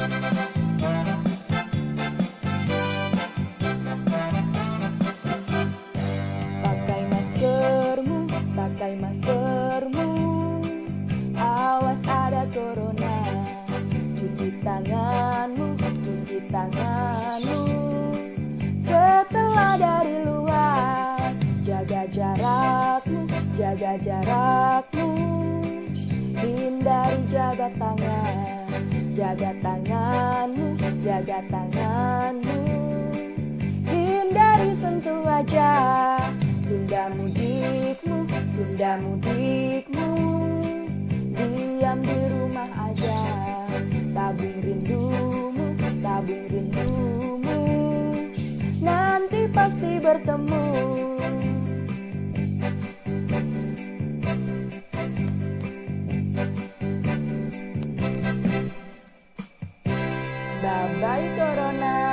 Pakai maskermu, pakai maskermu, awas ada corona. Cuci tanganmu, cuci tanganmu. Setelah dari luar, jaga jarakmu, jaga jarakmu. Hindari jaga tangan, jaga tanganmu, jaga tanganmu. Hindari sentuh wajah, tunda mudikmu, tunda mudikmu. Diam di rumah aja, tabung rindumu, tabung rindumu. Nanti pasti bertemu. Bye-bye Corona.